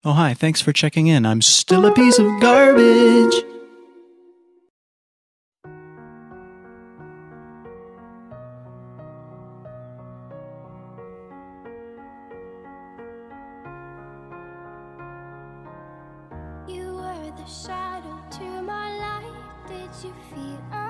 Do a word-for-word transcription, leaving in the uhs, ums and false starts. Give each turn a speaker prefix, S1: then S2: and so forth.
S1: Oh, hi, thanks for checking in. I'm still a piece of garbage.
S2: You were the shadow to my light. Did you feel